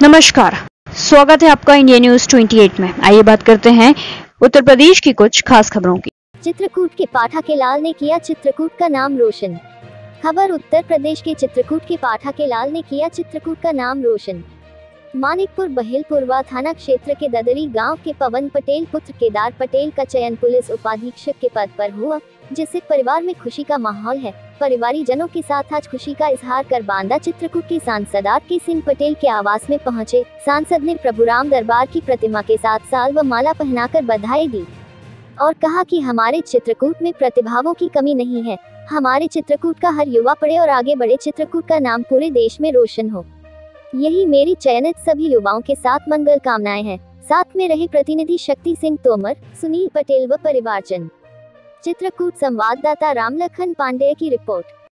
नमस्कार, स्वागत है आपका इंडिया न्यूज 28 में। आइए बात करते हैं उत्तर प्रदेश की कुछ खास खबरों की। चित्रकूट के पाठाकेलाल ने किया चित्रकूट का नाम रोशन। खबर उत्तर प्रदेश के चित्रकूट के पाठाकेलाल ने किया चित्रकूट का नाम रोशन। मानिकपुर बहेलपुरवा थाना क्षेत्र के ददरी गांव के पवन पटेल पुत्र केदार पटेल का चयन पुलिस उपाधीक्षक के पद पर हुआ, जिससे परिवार में खुशी का माहौल है। परिवारीजनों के साथ आज खुशी का इजहार कर बांदा चित्रकूट के सांसद आर.के. सिंह पटेल के आवास में पहुंचे। सांसद ने प्रभुराम दरबार की प्रतिमा के साथ साल व माला पहनाकर बधाई दी और कहा कि हमारे चित्रकूट में प्रतिभाओं की कमी नहीं है। हमारे चित्रकूट का हर युवा पढ़े और आगे बढ़े, चित्रकूट का नाम पूरे देश में रोशन हो, यही मेरी चयनित सभी युवाओं के साथ मंगल कामनाएं हैं। साथ में रहे प्रतिनिधि शक्ति सिंह तोमर, सुनील पटेल व परिवारजन। चित्रकूट संवाददाता रामलखन पांडेय की रिपोर्ट।